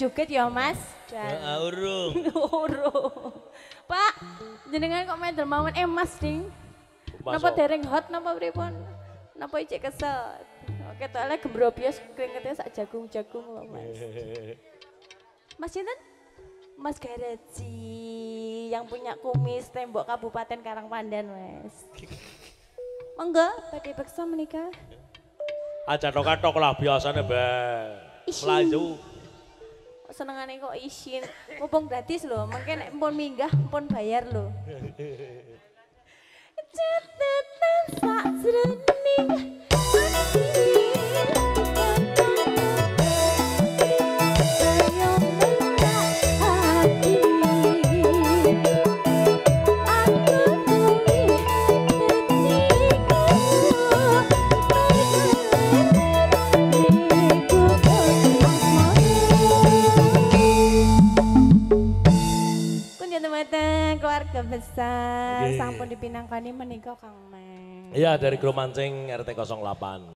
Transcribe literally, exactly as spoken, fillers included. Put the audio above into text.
joget ya Mas. Heeh, urung. Urung. Pak, jenengan kok main dermawan eh Mas ding. Napa dereng hot napa pripun? Napa icik kesel? Oke, soalnya gembrobios keringetnya sak jagung-jagung loh Mas. Mas Sinten? Mas Garaji yang punya kumis tembok Kabupaten Karangpandan Mas. Monggo, badhe beksa menikah. Aja tok-tok lah biasanya Mbak. Melayu. Senengane kok isin. Mumpung gratis lho, mungkin nek pun minggah pun bayar lho. Catatan sak jroning keluarga besar, okay. Sampun dipinangkani menika Kang Mas. Iya dari Grup Mancing R T nol delapan.